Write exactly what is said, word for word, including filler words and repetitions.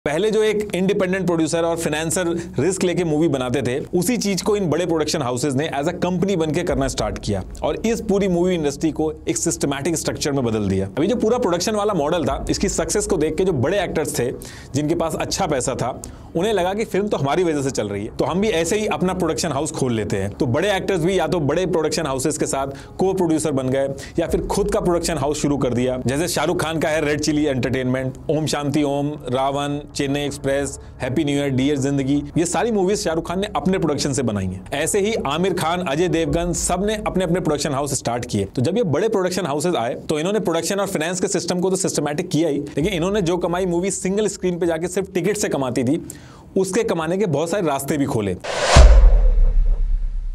पहले जो एक इंडिपेंडेंट प्रोड्यूसर और फाइनेंसर रिस्क लेके मूवी बनाते थे, उसी चीज को इन बड़े प्रोडक्शन हाउसेज ने एज अ कंपनी बनके करना स्टार्ट किया और इस पूरी मूवी इंडस्ट्री को एक सिस्टमैटिक स्ट्रक्चर में बदल दिया। अभी जो पूरा प्रोडक्शन वाला मॉडल था, इसकी सक्सेस को देख के जो बड़े एक्टर्स थे जिनके पास अच्छा पैसा था, उन्हें लगा कि फिल्म तो हमारी वजह से चल रही है, तो हम भी ऐसे ही अपना प्रोडक्शन हाउस खोल लेते हैं। तो बड़े एक्टर्स भी या तो बड़े प्रोडक्शन हाउसेज के साथ को प्रोड्यूसर बन गए या फिर खुद का प्रोडक्शन हाउस शुरू कर दिया। जैसे शाहरुख खान का है red chilli entertainment, Om Shanti Om, Raavan, Chennai express, happy new year, dear Zindagi, ये सारी मूवीज शाहरुख खान ने अपने प्रोडक्शन से बनाई हैं। ऐसे ही आमिर खान, अजय देवगन, सब ने अपने अपने प्रोडक्शन हाउस स्टार्ट किए। तो जब ये बड़े प्रोडक्शन हाउसेज आए तो इन्होंने प्रोडक्शन और फाइनेंस के सिस्टम को तो सिस्टमैटिक किया ही, लेकिन इन्होंने जो कमाई मूवी सिंगल स्क्रीन पे जाके सिर्फ टिकट से कमाती थी, उसके कमाने के बहुत सारे रास्ते भी खोले।